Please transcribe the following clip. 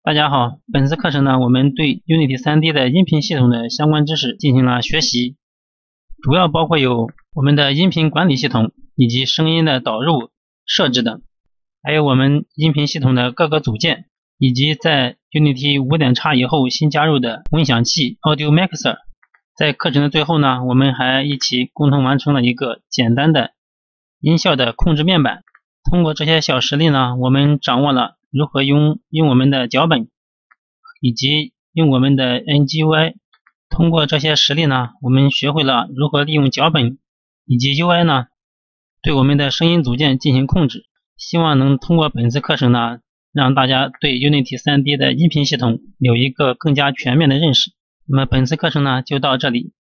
大家好，本次课程呢，我们对 Unity 3D 的音频系统的相关知识进行了学习，主要包括有我们的音频管理系统以及声音的导入、设置等，还有我们音频系统的各个组件，以及在 Unity 5.x 以后新加入的混响器 Audio Mixer。在课程的最后呢，我们还一起共同完成了一个简单的音效的控制面板。通过这些小实例呢，我们掌握了如何用我们的脚本以及用我们的 NGUI。 通过这些实例呢，我们学会了如何利用脚本以及 UI 呢对我们的声音组件进行控制。希望能通过本次课程呢，让大家对 Unity 3D 的音频系统有一个更加全面的认识。那么本次课程呢就到这里。